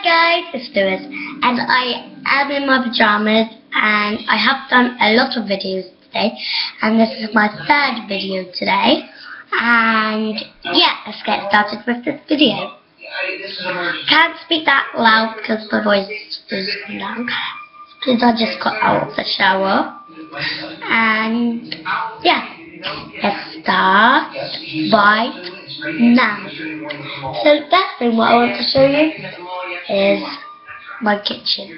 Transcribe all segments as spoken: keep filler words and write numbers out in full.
guys, it's Lewis, and I am in my pajamas, and I have done a lot of videos today, and this is my third video today, and yeah, let's get started with this video. Can't speak that loud because my voice is loud, because I just got out of the shower, and yeah, let's start by now. So that thing what I want to show you is my kitchen.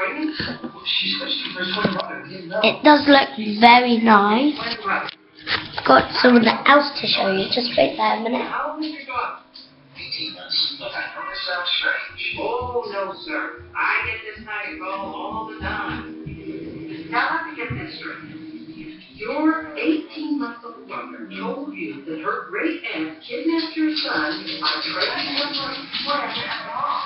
It does look very nice. I've got someone else to show you. Just wait there a minute. Oh no, sir. I get this kind of call all the time. Now let me get this straight. Your eighteen-month-old mother told you that her great aunt kidnapped your son by trading him for his friend at the mall.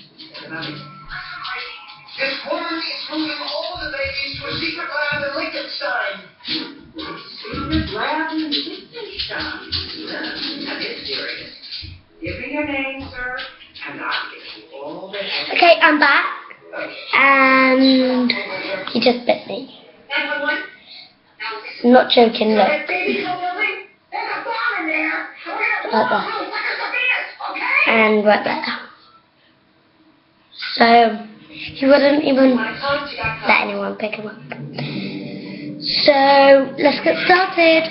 This woman is moving all the babies to a secret lab in Liechtenstein. Secret lab in Liechtenstein? That is serious. Give me your name, sir, and I'll get you all the help. Okay, I'm back, and he just bit me. I'm not joking, look. Like that. And right there. So, he wouldn't even let anyone pick him up. So, let's get started.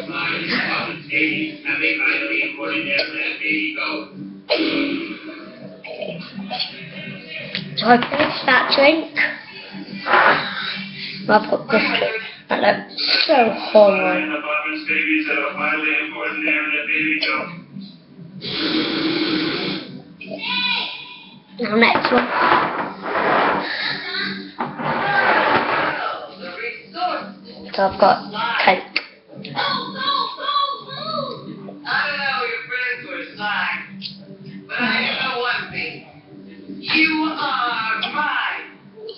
So I finished that drink. I've got this drink. That looks so horrible. Now next one. So I've got Coke. I know your friends were slack, but I know one thing. You are mine.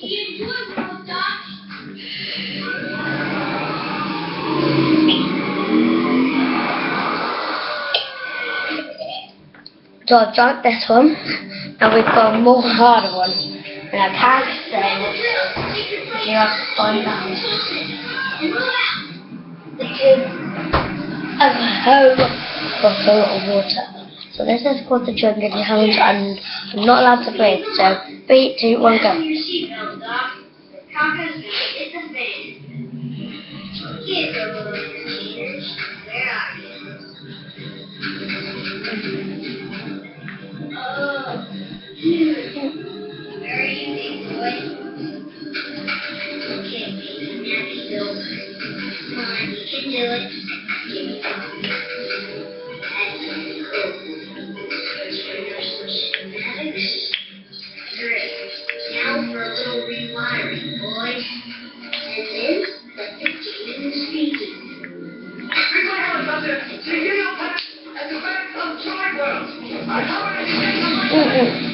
So I've done this one, and we've got a more harder one, and I can't say it. You have to find out. Because of a whole bottle of water. So this is called the drinking challenge, and I'm not allowed to breathe. So three, two, one, go. Oh, very easy, boy. Okay, baby, now come on, you can do it. Give me some. That's great. Now for a little rewiring, boys. And then let the demon speaking. People have something to get up and to back some joy world. I covered anything on my Mm-mm.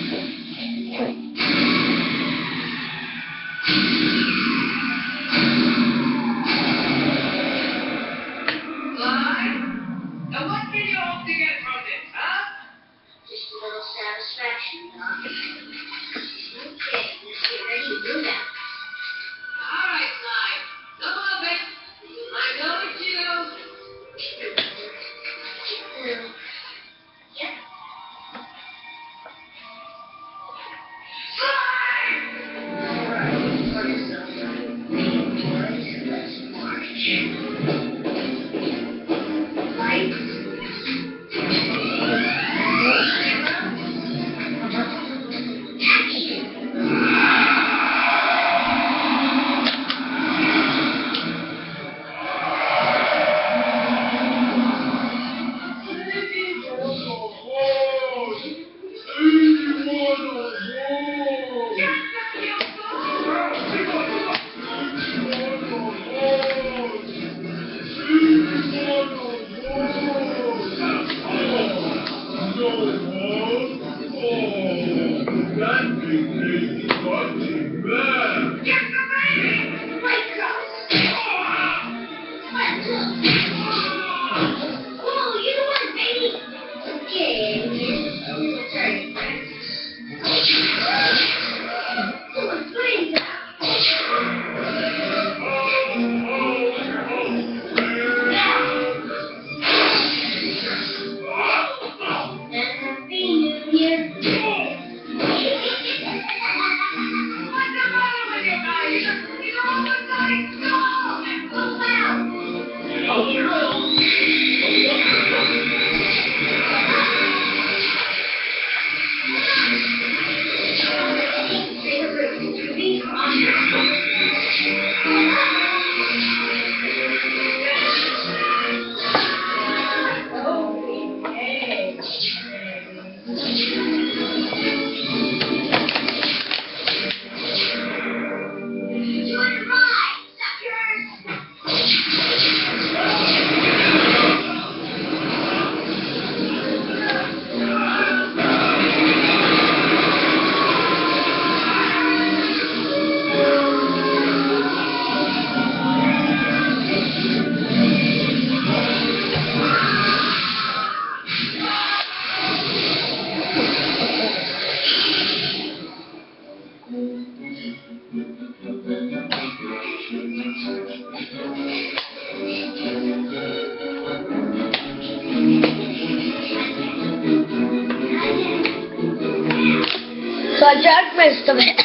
Now what can you hope to get from this, huh? Just a little satisfaction, Doc. Okay, let's get ready to do that. All right, Clyde. Come on, Ben. I know it's you. Um, yep. Alright, put yourself right. Boys, let's march. Lights. Okay, sorry, friends. I drank most of it.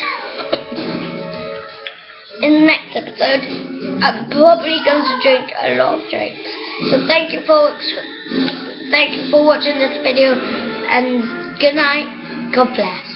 In the next episode, I'm probably going to drink a lot of drinks. So thank you for thank you for watching this video, and good night. God bless.